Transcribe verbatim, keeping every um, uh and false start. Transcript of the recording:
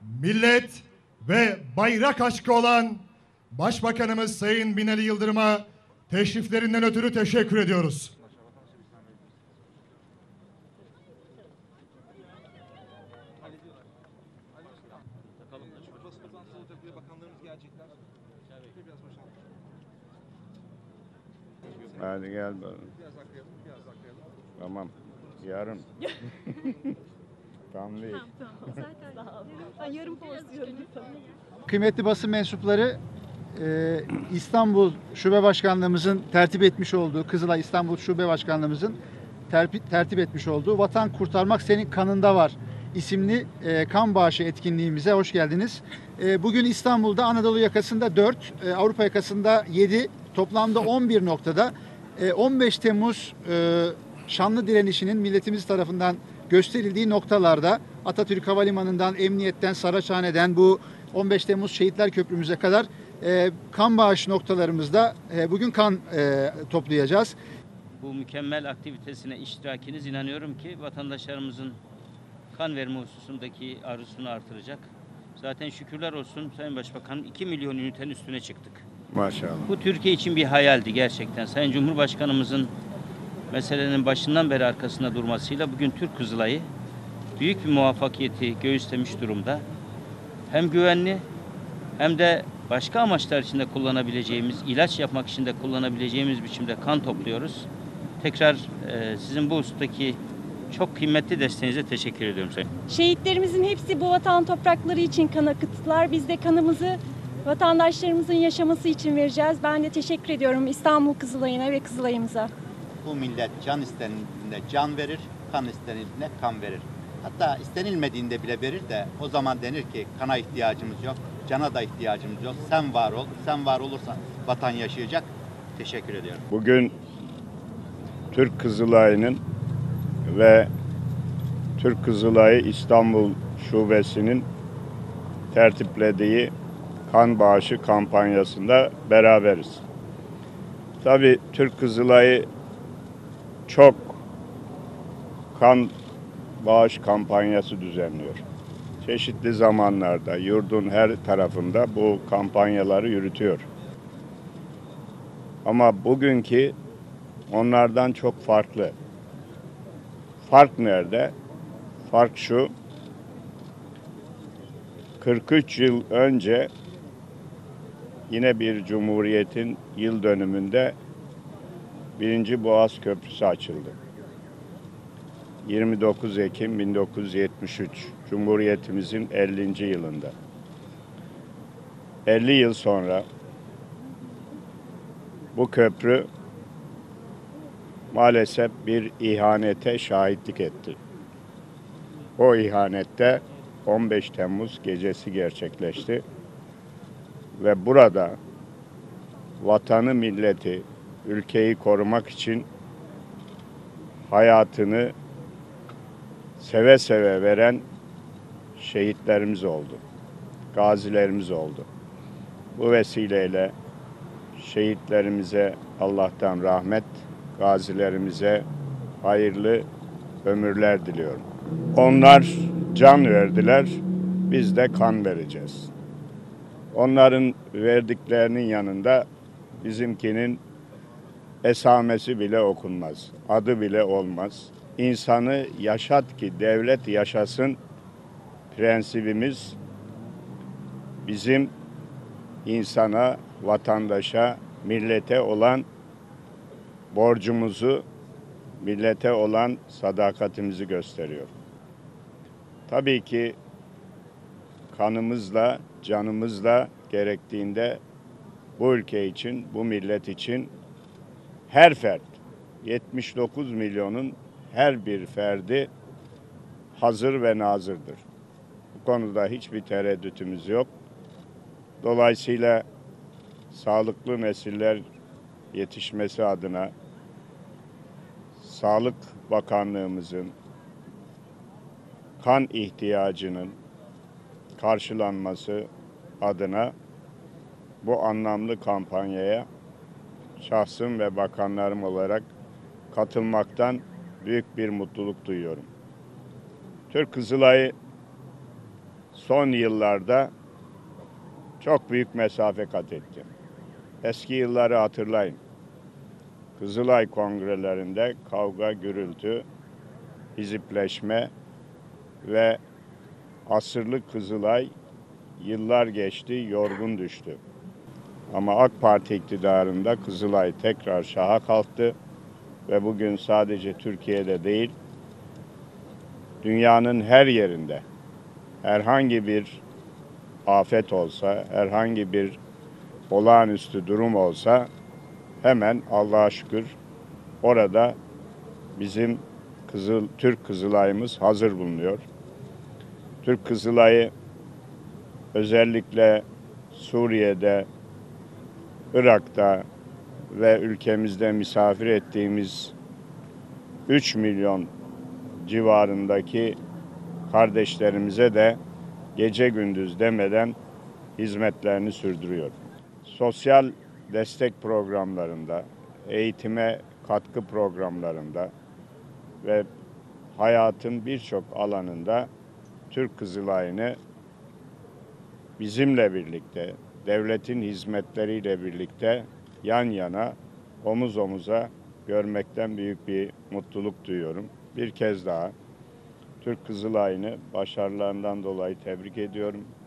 millet ve bayrak aşkı olan Başbakanımız Sayın Binali Yıldırım'a teşriflerinden ötürü teşekkür ediyoruz. Hadi gel bakalım. Tamam. Yarın. Tam değil. Ben yarım postiyorum. Kıymetli basın mensupları, e, İstanbul Şube Başkanlığımızın tertip etmiş olduğu, Kızılay İstanbul Şube Başkanlığımızın tertip, tertip etmiş olduğu Vatan Kurtarmak Senin Kanında Var isimli e, kan bağışı etkinliğimize hoş geldiniz. E, bugün İstanbul'da Anadolu yakasında dört, e, Avrupa yakasında yedi, toplamda on bir noktada e, on beş Temmuz e, şanlı direnişinin milletimiz tarafından gösterildiği noktalarda Atatürk Havalimanı'ndan, Emniyet'ten, Saraçhane'den bu on beş Temmuz Şehitler Köprümüze kadar e, kan bağış noktalarımızda e, bugün kan e, toplayacağız. Bu mükemmel aktivitesine iştirakiniz inanıyorum ki vatandaşlarımızın kan verme hususundaki arzusunu artıracak. Zaten şükürler olsun Sayın Başbakanım iki milyon ünitenin üstüne çıktık. Maşallah. Bu Türkiye için bir hayaldi gerçekten. Sayın Cumhurbaşkanımızın meselenin başından beri arkasında durmasıyla bugün Türk Kızılay'ı büyük bir muvaffakiyeti göğüslemiş durumda. Hem güvenli hem de başka amaçlar için de kullanabileceğimiz, ilaç yapmak için de kullanabileceğimiz biçimde kan topluyoruz. Tekrar e, sizin bu husustaki çok kıymetli desteğinize teşekkür ediyorum Sayın. Şehitlerimizin hepsi bu vatan toprakları için kan akıttılar. Biz de kanımızı vatandaşlarımızın yaşaması için vereceğiz. Ben de teşekkür ediyorum İstanbul Kızılay'ına ve Kızılay'ımıza. Bu millet can istenildiğinde can verir, kan istenildiğinde kan verir. Hatta istenilmediğinde bile verir de o zaman denir ki kana ihtiyacımız yok, cana da ihtiyacımız yok. Sen var ol, sen var olursan vatan yaşayacak. Teşekkür ediyorum. Bugün Türk Kızılayı'nın ve Türk Kızılayı İstanbul Şubesi'nin tertiplediği kan bağışı kampanyasında beraberiz. Tabii Türk Kızılayı çok kan bağış kampanyası düzenliyor. Çeşitli zamanlarda yurdun her tarafında bu kampanyaları yürütüyor. Ama bugünkü onlardan çok farklı. Fark nerede? Fark şu, kırk üç yıl önce yine bir cumhuriyetin yıl dönümünde Birinci Boğaz Köprüsü açıldı. yirmi dokuz Ekim bin dokuz yüz yetmiş üç, Cumhuriyetimizin ellinci yılında. elli yıl sonra bu köprü maalesef bir ihanete şahitlik etti. O ihanette on beş Temmuz gecesi gerçekleşti ve burada vatanı, milleti, ülkeyi korumak için hayatını seve seve veren şehitlerimiz oldu, gazilerimiz oldu. Bu vesileyle şehitlerimize Allah'tan rahmet, gazilerimize hayırlı ömürler diliyorum. Onlar can verdiler, biz de kan vereceğiz. Onların verdiklerinin yanında bizimkinin esamesi bile okunmaz, adı bile olmaz. İnsanı yaşat ki devlet yaşasın prensibimiz bizim insana, vatandaşa, millete olan borcumuzu, millete olan sadakatimizi gösteriyor. Tabii ki kanımızla, canımızla gerektiğinde bu ülke için, bu millet için her fert, yetmiş dokuz milyonun her bir ferdi hazır ve nazırdır. Bu konuda hiçbir tereddütümüz yok. Dolayısıyla sağlıklı nesiller yetişmesi adına Sağlık Bakanlığımızın kan ihtiyacının karşılanması adına bu anlamlı kampanyaya şahsım ve bakanlarım olarak katılmaktan büyük bir mutluluk duyuyorum. Türk Kızılayı son yıllarda çok büyük mesafe kat etti. Eski yılları hatırlayın. Kızılay kongrelerinde kavga, gürültü, hizipleşme ve asırlık Kızılay yıllar geçti, yorgun düştü. Ama AK Parti iktidarında Kızılay tekrar şaha kalktı ve bugün sadece Türkiye'de değil, dünyanın her yerinde herhangi bir afet olsa, herhangi bir olağanüstü durum olsa hemen Allah'a şükür orada bizim Kızıl Türk Kızılay'ımız hazır bulunuyor. Türk Kızılay'ı özellikle Suriye'de, Irak'ta ve ülkemizde misafir ettiğimiz üç milyon civarındaki kardeşlerimize de gece gündüz demeden hizmetlerini sürdürüyor. Sosyal destek programlarında, eğitime katkı programlarında ve hayatın birçok alanında Türk Kızılay'ını bizimle birlikte, devletin hizmetleriyle birlikte yan yana, omuz omuza görmekten büyük bir mutluluk duyuyorum. Bir kez daha Türk Kızılay'ını başarılarından dolayı tebrik ediyorum.